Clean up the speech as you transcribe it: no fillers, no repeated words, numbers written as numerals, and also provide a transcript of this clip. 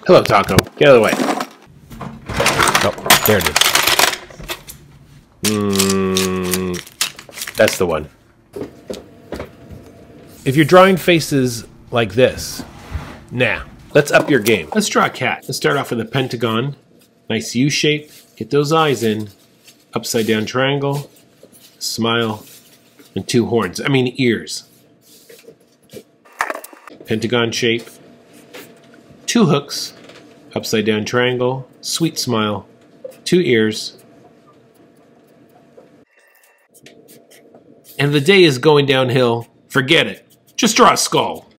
Hello, Taco. Get out of the way. Oh, there it is. That's the one. If you're drawing faces like this, nah, let's up your game. Let's draw a cat. Let's start off with a pentagon. Nice U shape. Get those eyes in. Upside down triangle. Smile. And two horns. I mean ears. Pentagon shape. Two hooks. Upside down triangle. Sweet smile. Two ears. And the day is going downhill. Forget it. Just draw a skull.